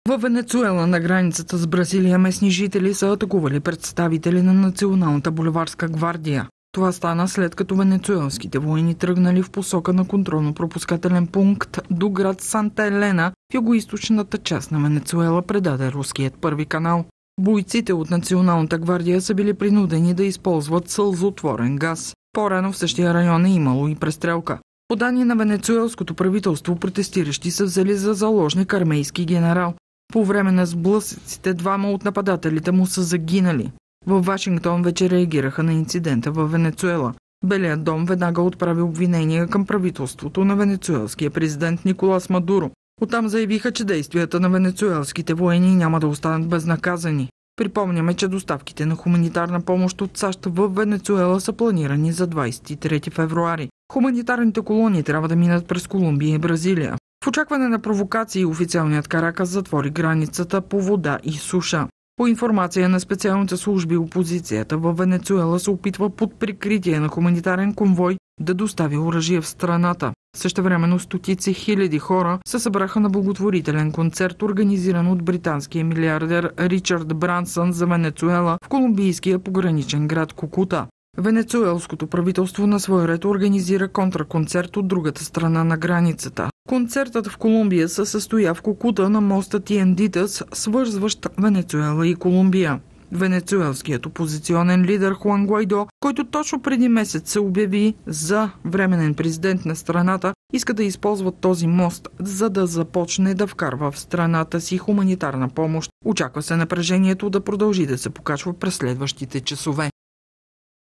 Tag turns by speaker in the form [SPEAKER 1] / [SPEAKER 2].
[SPEAKER 1] Във Венецуела на границата с Бразилия местни жители са атакували представители на Националната боливарска гвардия. Това стана след като венецуелските воини тръгнали в посока на контролно-пропускателен пункт до град Санта Елена в югоизточната част на Венецуела, предаде руският Първи канал. Бойците от Националната гвардия са били принудени да използват сълзотворен газ. По-рано в същия район е имало и престрелка. По данни на венецуелското правителство, протестиращи са взели за заложник армейски генерал. По време на сблъсъците двама от нападателите му са загинали. Във Вашингтон вече реагираха на инцидента във Венецуела. Белият дом веднага отправи обвинения към правителството на венецуелския президент Николас Мадуро. Оттам заявиха, че действията на венецуелските воени няма да останат безнаказани. Припомняме, че доставките на хуманитарна помощ от САЩ в Венецуела са планирани за 23 февруари. Хуманитарните колони трябва да минат през Колумбия и Бразилия. В очакване на провокации официалният Каракас затвори границата по вода и суша. По информация на специалните служби, опозицията във Венецуела се опитва под прикритие на хуманитарен конвой да достави оръжие в страната. Същевременно стотици хиляди хора се събраха на благотворителен концерт, организиран от британския милиардер Ричард Брансън за Венецуела в колумбийския пограничен град Кукута. Венецуелското правителство на свой ред организира контраконцерт от другата страна на границата. Концертът в Колумбия се състоя в Кукута на моста Тиендитас, свързващ Венецуела и Колумбия. Венецуелският опозиционен лидер Хуан Гуайдо, който точно преди месец се обяви за временен президент на страната, иска да използва този мост, за да започне да вкарва в страната си хуманитарна помощ. Очаква се напрежението да продължи да се покачва през следващите часове.